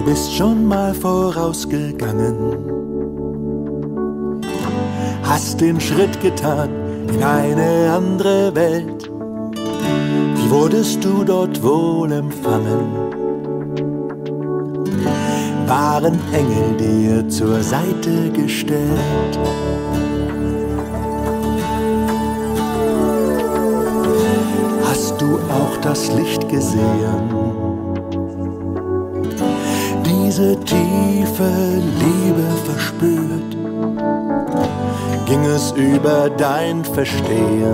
bist schon mal vorausgegangen, hast den Schritt getan in eine andere Welt. Wie wurdest du dort wohl empfangen? Waren Engel dir zur Seite gestellt? Hast du auch das Licht gesehen? Diese tiefe Liebe verspürt? Ging es über dein Verstehen?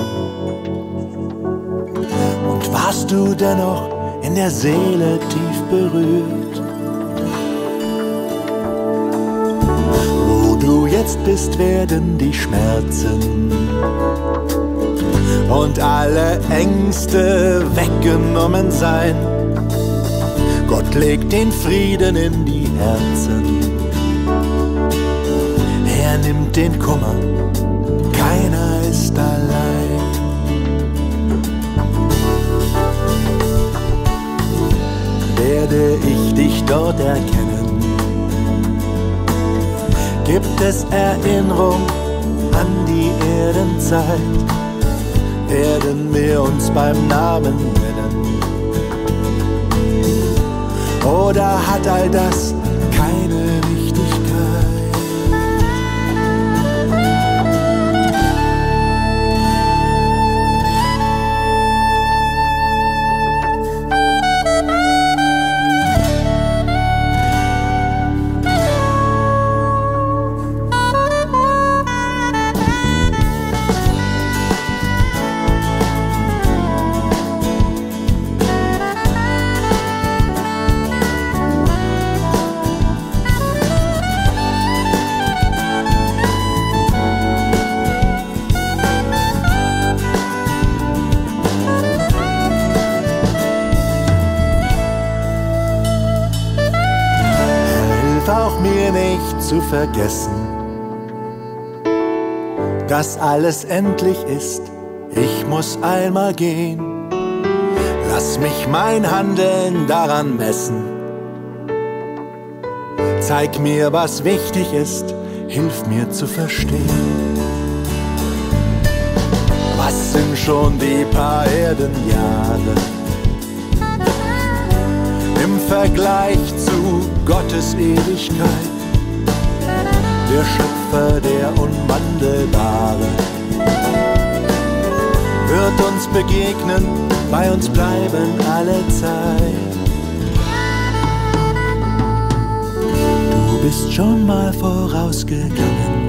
Und warst du dennoch in der Seele tief berührt? Wo du jetzt bist, werden die Schmerzen und alle Ängste weggenommen sein. Gott legt den Frieden in die Herzen. Er nimmt den Kummer, keiner ist allein. Werde ich dich dort erkennen? Gibt es Erinnerung an die Erdenzeit? Werden wir uns beim Namen nennen? Oder hat all das keine Wichtigkeit? Auch mir nicht zu vergessen, dass alles endlich ist. Ich muss einmal gehen. Lass mich mein Handeln daran messen. Zeig mir, was wichtig ist. Hilf mir zu verstehen. Was sind schon die paar Erdenjahre im Vergleich zu Gottes Ewigkeit? Der Schöpfer, der Unwandelbare, wird uns begegnen, bei uns bleiben alle Zeit. Du bist schon mal vorausgegangen,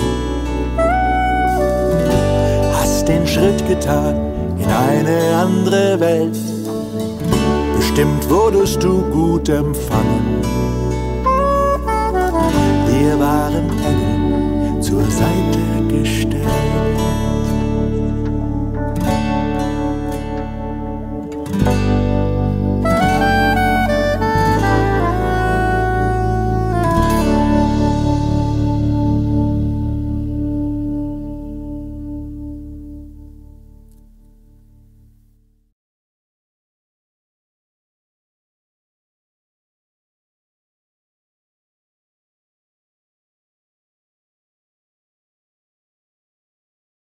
hast den Schritt getan in eine andere Welt. Bestimmt wurdest du gut empfangen. Wir waren Engel zur Seite